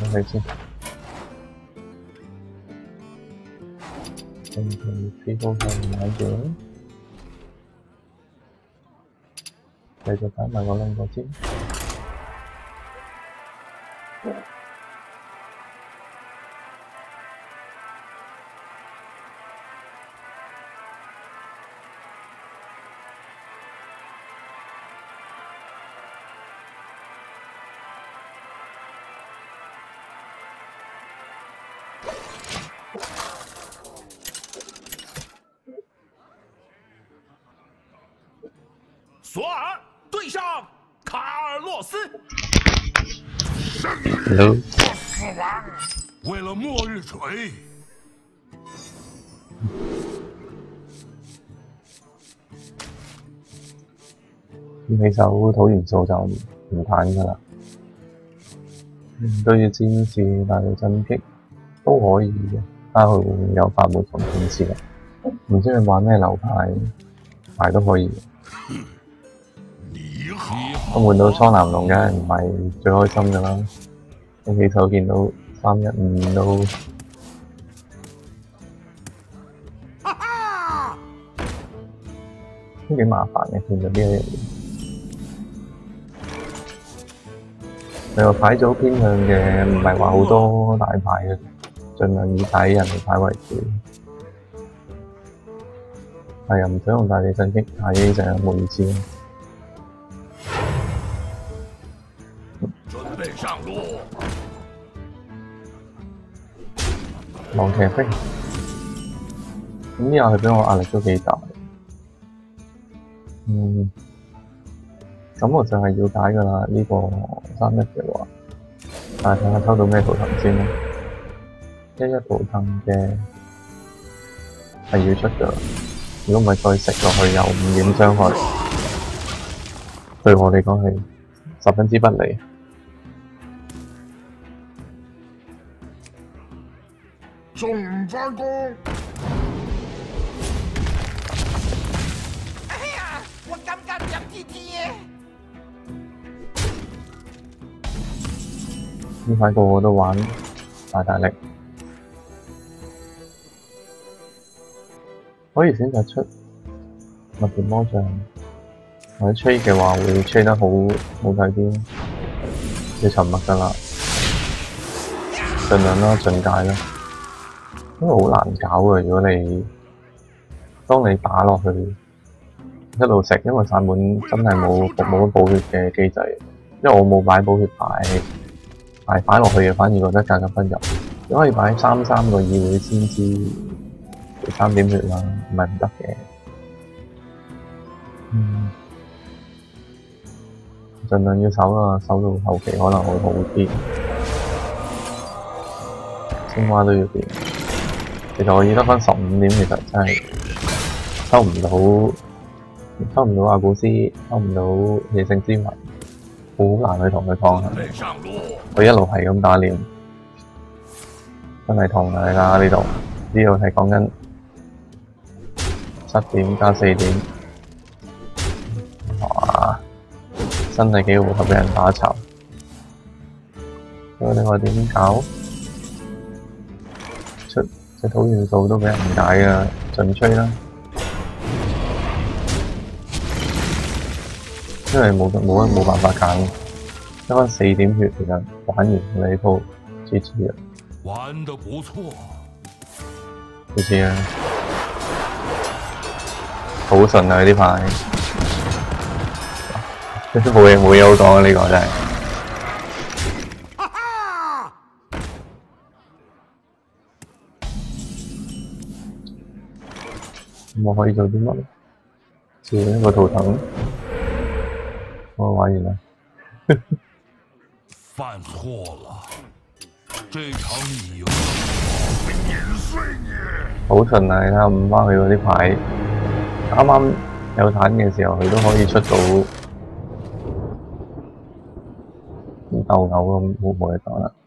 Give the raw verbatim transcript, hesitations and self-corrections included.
睇先。跟住飛高向買嘢，繼續打埋嗰兩個先。 索尔对上卡尔洛斯。 Hello。 死亡，为了末日锤。 起手土元素就唔彈㗎啦。對住戰士大力進擊都可以嘅，睇下佢會唔會有法寶同戰士啦。唔知佢玩咩流派，牌都可以。我換到蒼藍龍梗係唔係最開心㗎啦！你起手見到三一五都都幾麻煩嘅，見到呢一樣嘢。佢個牌組偏向嘅唔係話好多大牌嘅，盡量以睇人哋牌為主。係啊，唔想用大力進擊，睇成日冇意思。狼騎兵，咁呢下佢俾我壓力都幾大。嗯，咁我就係要解㗎啦。呢、這個三一嘅話，但係睇下抽到咩圖騰先啦。一一圖騰嘅係要出㗎，如果唔係再食落去有五點傷害，對我嚟講係十分之不利。 仲唔返工？哎呀，我感覺兩弟弟。 呢排個個都玩大大力，可以選擇出密條魔杖，或者吹嘅話會吹得好好睇啲，要沉默㗎啦，盡量啦，盡解啦。因為好難搞嘅，如果你當你打落去一路食，因為薩滿真係冇冇乜補血嘅機制，因為我冇擺補血牌，牌擺落去嘅反而覺得格格不入。你可以擺三三個議會先知三點血啦，唔係唔得嘅。嗯，盡量要守啦，守到後期可能會好啲。青蛙都要變。其實我已得返十五點，其實真係抽唔到，抽唔到阿古斯，抽唔到野性之魂，好難去同佢抗衡。佢一路係咁打臉，真係痛啊！你睇下呢度，呢度係講緊七點加四點，哇！真係幾符合俾人打巢。咁你話點搞？出隻土元素都俾人解㗎，盡吹啦！因為冇冇冇辦法揀，得返四點血，其實玩完你呢鋪 G G 啊！ 玩得不錯 ，G G 啊！好順啊呢排，冇嘢冇嘢好講啊呢個真係。咁我可以做啲乜？照一個圖騰，我玩完啦。 犯錯了，這場你贏，我碾碎你！ 好順啊！你睇下五花佢嗰啲牌，啱啱有彈嘅時候，佢都可以出到鬥牛咁，冇冇嘢講啦。